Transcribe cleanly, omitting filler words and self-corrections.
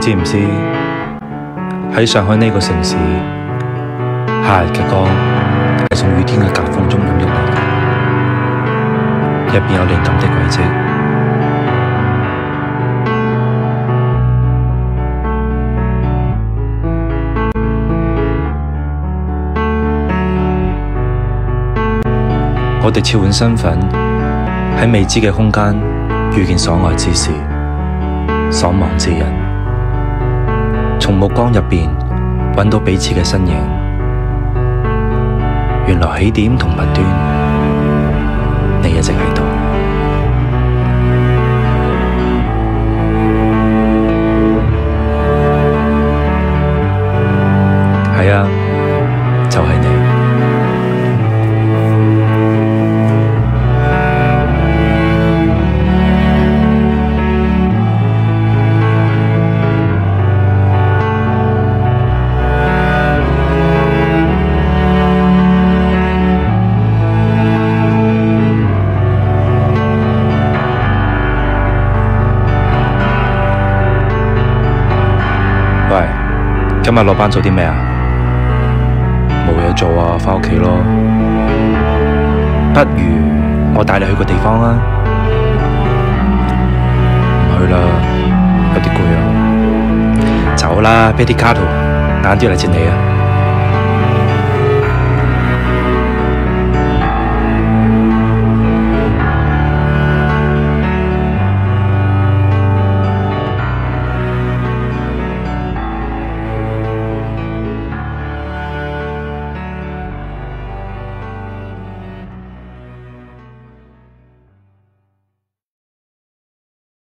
知唔知喺上海呢個城市，夏日嘅光係從雨天嘅夾縫中湧入嚟嘅，入邊有靈感的軌跡。我哋切換身份，喺未知嘅空間遇見所愛之事、所望之人，從目光入邊揾到彼此嘅身影。原來起點同末端，你一直喺度。係啊，就係你。喂，今日落班做啲咩啊？冇嘢做啊，返屋企咯。不如我帶你去個地方啊？唔去啦，有啲攰啊。走啦，啤啲卡圖，晏啲嚟接你啊。